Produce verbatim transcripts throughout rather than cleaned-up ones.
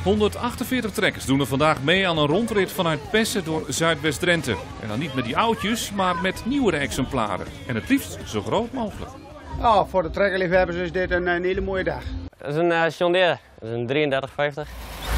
honderdachtenveertig trekkers doen er vandaag mee aan een rondrit vanuit Pessen door Zuidwest-Drenthe. En dan niet met die oudjes, maar met nieuwere exemplaren. En het liefst zo groot mogelijk. Oh, voor de trekkerliefhebbers is dit een, een hele mooie dag. Dat is een uh, John Deere, dat is een drieëndertig vijftig.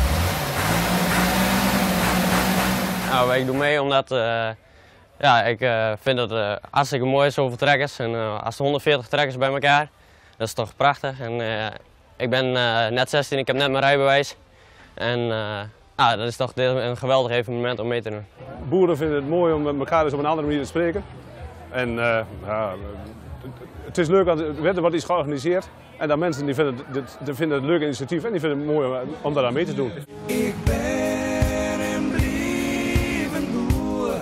Nou, ik doe mee omdat uh, ja, ik uh, vind het uh, hartstikke mooi, zoveel trekkers. En uh, als er honderdveertig trekkers bij elkaar, dat is toch prachtig. En, uh, ik ben uh, net zestien, ik heb net mijn rijbewijs. En uh, ah, dat is toch een geweldig evenement om mee te doen. Boeren vinden het mooi om met elkaar dus op een andere manier te spreken. En uh, ja, het is leuk dat er wordt iets georganiseerd. En dat mensen die vinden, het, die vinden het een leuk initiatief en die vinden het mooi om daar aan mee te doen. Ik ben en blijf een boer.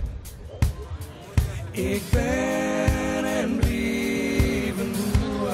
Ik ben en blijf een boer.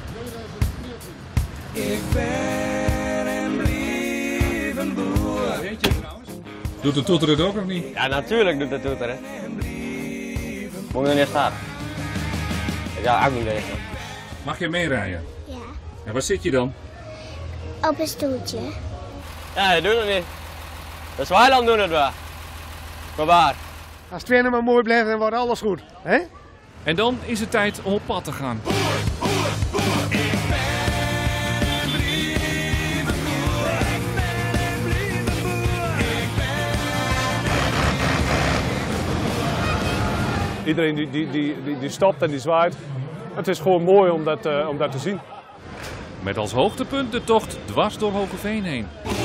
Ik ben en blijf een boer. Weet je trouwens? Doet de toeter het ook nog niet? Ja, natuurlijk doet de toeter, hè. Moet je er niet staan? Ja, ik moet er niet staan. Mag je meerijden? Ja, En waar zit je dan? op een stoeltje. Ja, dat doet het niet. De Zwaailand doen het wel. Maar waar? Als het weer maar mooi blijft, dan wordt alles goed. Hè? En dan is het tijd om op pad te gaan. Iedereen die, die, die, die, die stopt en die zwaait. Het is gewoon mooi om dat, uh, om dat te zien. Met als hoogtepunt de tocht dwars door Hoogeveen heen.